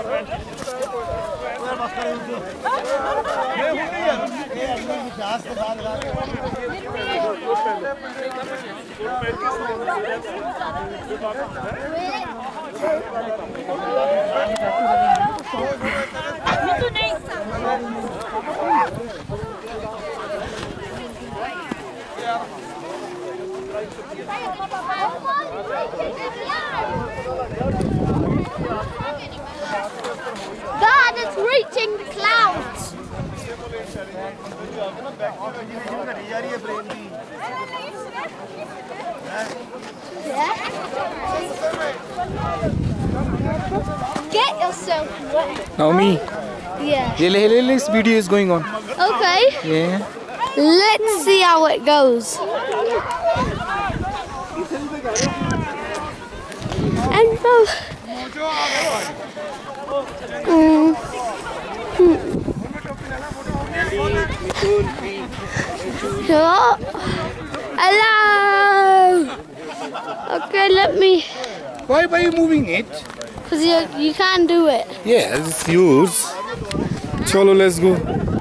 God, it's reaching the clouds. Get yourself wet. Naomi. Yeah. This video is going on. Okay. Yeah. Let's see how it goes. And hello. Okay, let me. Why are you moving it? Because you can't do it. Yeah, it's yours. Cholo, let's go.